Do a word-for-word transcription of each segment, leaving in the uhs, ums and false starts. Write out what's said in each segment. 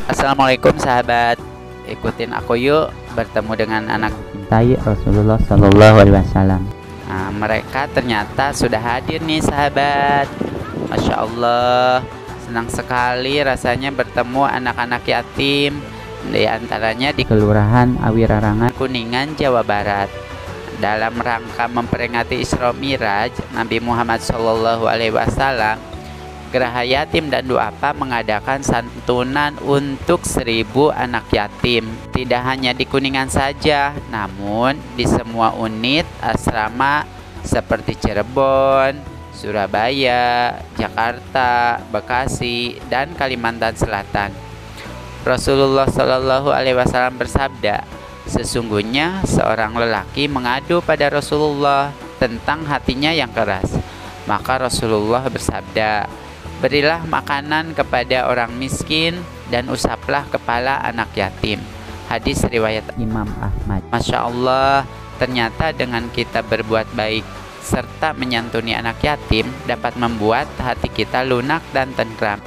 Assalamualaikum sahabat, ikutin aku yuk bertemu dengan anak cintai Rasulullah Shallallahu Alaihi Wasallam. Nah, mereka ternyata sudah hadir nih sahabat. Masya Allah, senang sekali rasanya bertemu anak-anak yatim, di antaranya di Kelurahan Awirarangan, Kuningan, Jawa Barat. Dalam rangka memperingati Isra Miraj Nabi Muhammad Shallallahu Alaihi Wasallam, Geraha Yatim dan Duafa mengadakan santunan untuk seribu anak yatim. Tidak hanya di Kuningan saja, namun di semua unit asrama seperti Cirebon, Surabaya, Jakarta, Bekasi, dan Kalimantan Selatan. Rasulullah Shallallahu Alaihi Wasallam bersabda, sesungguhnya seorang lelaki mengadu pada Rasulullah tentang hatinya yang keras. Maka Rasulullah bersabda, berilah makanan kepada orang miskin dan usaplah kepala anak yatim. Hadis riwayat Imam Ahmad. Masya Allah, ternyata dengan kita berbuat baik serta menyantuni anak yatim dapat membuat hati kita lunak dan tentram.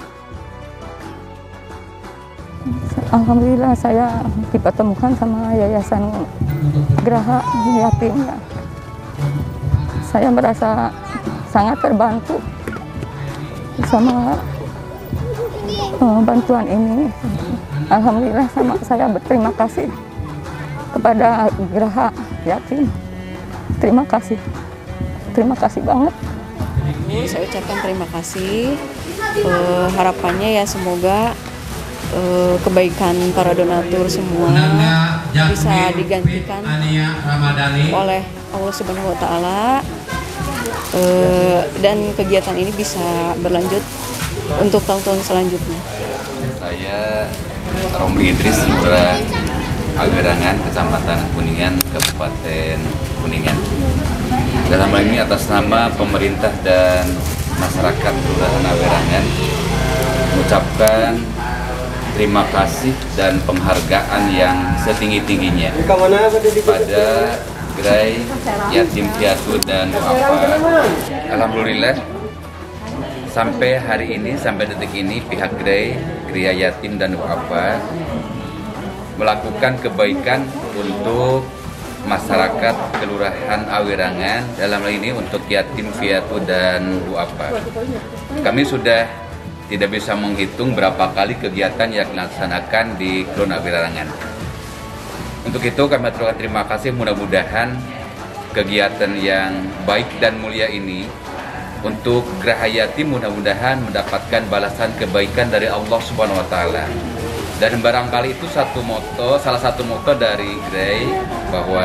Alhamdulillah saya dipertemukan sama Yayasan Geraha Yatim. Saya merasa sangat terbantu sama uh, bantuan ini. Alhamdulillah sama saya berterima kasih kepada Geraha Yatim. Terima kasih, terima kasih banget. Saya ucapkan terima kasih. Uh, harapannya ya semoga uh, kebaikan para donatur semua bisa digantikan oleh Allah Subhanahu Wa Taala. Uh, dan kegiatan ini bisa berlanjut untuk tahun-tahun selanjutnya. Saya Romli Idris, Lurah Awirarangan, Kecamatan Kuningan, Kabupaten Kuningan. Dalam hal ini atas nama pemerintah dan masyarakat Kelurahan Awirarangan mengucapkan terima kasih dan penghargaan yang setinggi-tingginya pada Gerai Yatim Piatu dan Duafa. Alhamdulillah sampai hari ini, sampai detik ini pihak Gerai Gerai Yatim dan Duafa melakukan kebaikan untuk masyarakat Kelurahan Awirarangan, dalam hal ini untuk yatim piatu dan duafa. Kami sudah tidak bisa menghitung berapa kali kegiatan yang dilaksanakan di Kelurahan Awirarangan. Untuk itu kami aturkan terima kasih, mudah-mudahan kegiatan yang baik dan mulia ini untuk Geraha Yatim mudah-mudahan mendapatkan balasan kebaikan dari Allah Subhanahu Wa Taala. Dan barangkali itu satu moto, salah satu moto dari Gerai bahwa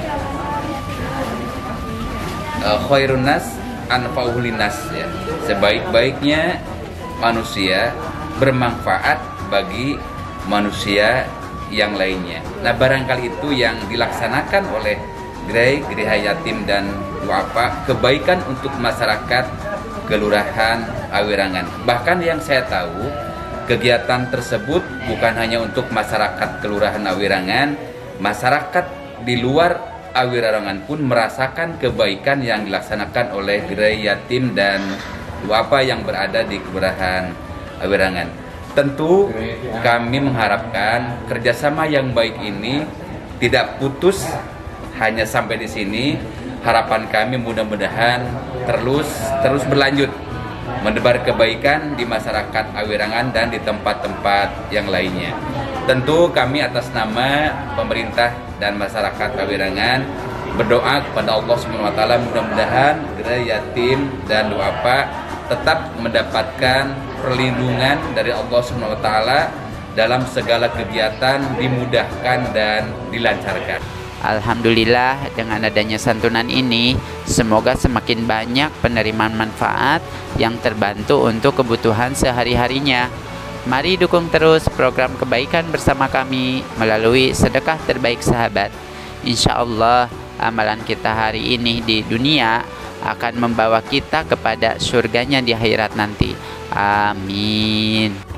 uh, khairun nas anfa'uhum linnas, ya. Sebaik-baiknya manusia bermanfaat bagi manusia yang lainnya. Nah, barangkali itu yang dilaksanakan oleh Gerai Geraha Yatim dan Duafa, kebaikan untuk masyarakat Kelurahan Awirarangan. Bahkan yang saya tahu, kegiatan tersebut bukan hanya untuk masyarakat Kelurahan Awirarangan, masyarakat di luar Awirarangan pun merasakan kebaikan yang dilaksanakan oleh Gerai Yatim dan Duafa yang berada di Kelurahan Awirarangan. Tentu kami mengharapkan kerjasama yang baik ini tidak putus hanya sampai di sini. Harapan kami mudah-mudahan terus terus berlanjut menebar kebaikan di masyarakat Awirarangan dan di tempat-tempat yang lainnya. Tentu kami atas nama pemerintah dan masyarakat Awirarangan berdoa kepada Allah Subhanahu Wa Taala mudah-mudahan Gerai Yatim dan Duafa tetap mendapatkan perlindungan dari Allah Subhanahu Wa Taala dalam segala kegiatan, dimudahkan dan dilancarkan. Alhamdulillah, dengan adanya santunan ini semoga semakin banyak penerimaan manfaat yang terbantu untuk kebutuhan sehari-harinya. Mari dukung terus program kebaikan bersama kami melalui sedekah terbaik sahabat. Insya Allah amalan kita hari ini di dunia akan membawa kita kepada surganya di akhirat nanti. Amin.